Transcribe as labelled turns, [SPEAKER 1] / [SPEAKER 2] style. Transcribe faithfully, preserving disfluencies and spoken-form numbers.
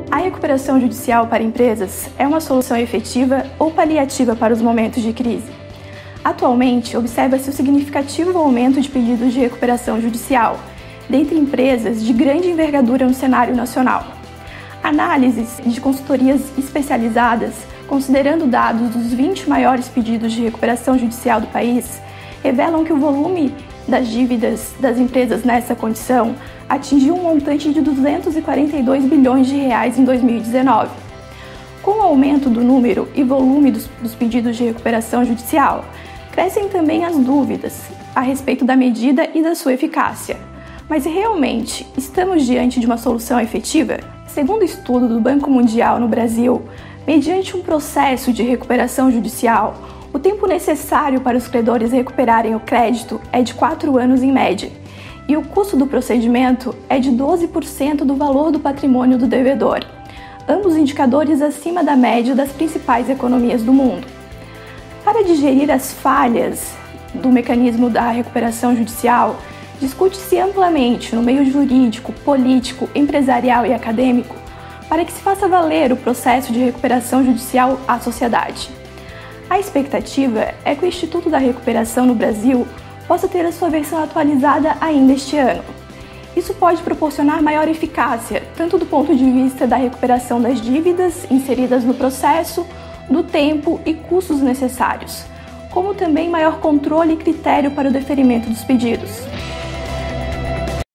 [SPEAKER 1] A recuperação judicial para empresas é uma solução efetiva ou paliativa para os momentos de crise? Atualmente, observa-se o significativo aumento de pedidos de recuperação judicial dentre empresas de grande envergadura no cenário nacional. Análises de consultorias especializadas, considerando dados dos vinte maiores pedidos de recuperação judicial do país, revelam que o volume das dívidas das empresas nessa condição atingiu um montante de duzentos e quarenta e dois bilhões de reais em dois mil e dezenove. Com o aumento do número e volume dos, dos pedidos de recuperação judicial, crescem também as dúvidas a respeito da medida e da sua eficácia. Mas realmente estamos diante de uma solução efetiva? Segundo o estudo do Banco Mundial no Brasil, mediante um processo de recuperação judicial, o tempo necessário para os credores recuperarem o crédito é de quatro anos em média, e o custo do procedimento é de doze por cento do valor do patrimônio do devedor, ambos indicadores acima da média das principais economias do mundo. Para digerir as falhas do mecanismo da recuperação judicial, discute-se amplamente no meio jurídico, político, empresarial e acadêmico para que se faça valer o processo de recuperação judicial à sociedade. A expectativa é que o Instituto da Recuperação no Brasil possa ter a sua versão atualizada ainda este ano. Isso pode proporcionar maior eficácia, tanto do ponto de vista da recuperação das dívidas inseridas no processo, do tempo e custos necessários, como também maior controle e critério para o deferimento dos pedidos.